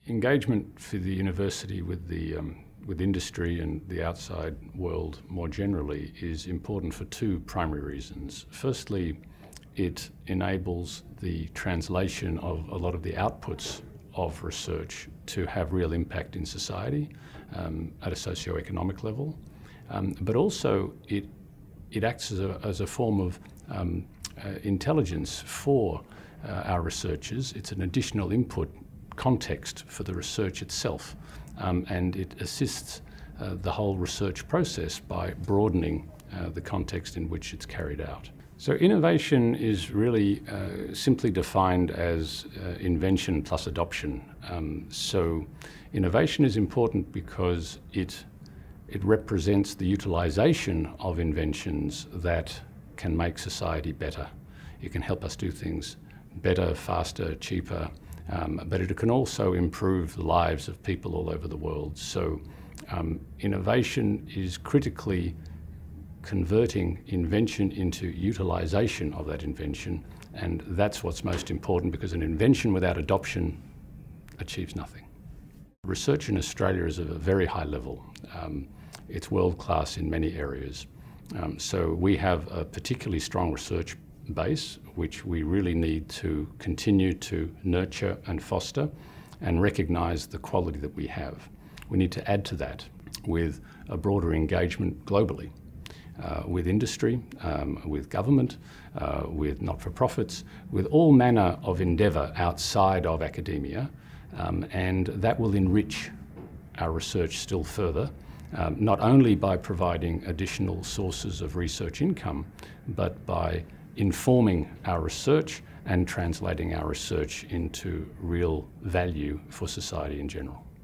engagement for the university with industry and the outside world more generally is important for two primary reasons. Firstly, it enables the translation of a lot of the outputs of research to have real impact in society at a socio-economic level, but also it acts as a form of intelligence for our researchers. It's an additional input context for the research itself, and it assists the whole research process by broadening the context in which it's carried out. So innovation is really simply defined as invention plus adoption. So innovation is important because it represents the utilisation of inventions that can make society better. It can help us do things better, faster, cheaper, but it can also improve the lives of people all over the world. So innovation is critically converting invention into utilisation of that invention, and that's what's most important, because an invention without adoption achieves nothing. Research in Australia is of a very high level. It's world-class in many areas. So we have a particularly strong research base, which we really need to continue to nurture and foster and recognise the quality that we have. We need to add to that with a broader engagement globally, with industry, with government, with not-for-profits, with all manner of endeavour outside of academia, and that will enrich our research still further, not only by providing additional sources of research income, but by informing our research and translating our research into real value for society in general.